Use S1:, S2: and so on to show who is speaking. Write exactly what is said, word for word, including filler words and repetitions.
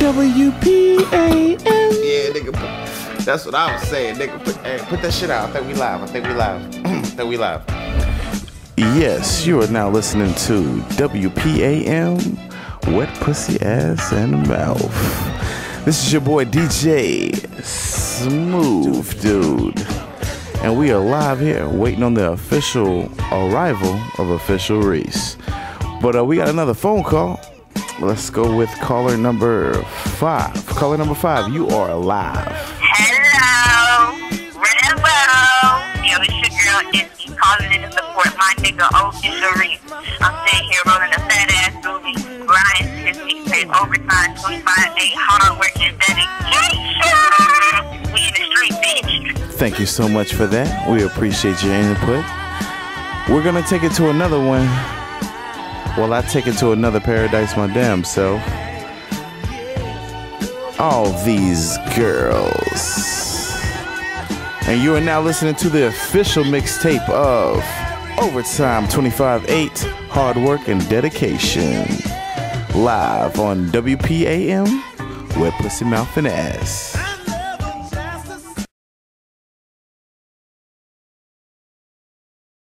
S1: W P A M.
S2: Yeah, nigga. Put, that's what I was saying, nigga. Put, hey, put that shit out. I think we live. I think we live. I think we live.
S1: Yes, you are now listening to W P A M, Wet Pussy Ass and Mouth. This is your boy D J Smooth Dude. And we are live here waiting on the official arrival of official Reese. But uh, we got another phone call. Let's go with caller number five. Caller number five, you are alive.
S3: Hello. Hello. Yo, it's your girl, Izzy, calling in to support my nigga, official Reese. I'm sitting here rolling a fat ass movie, grinding his mixtape, overtime, twenty-five eight, hard work and dedication. We in the street, bitch.
S1: Thank you so much for that. We appreciate your input. We're going to take it to another one. Well, I take it to another paradise my damn self. All these girls. And you are now listening to the official mixtape of Overtime twenty-five eight, Hard Work and Dedication. Live on W P A M, Wet Pussy Mouth and Ass.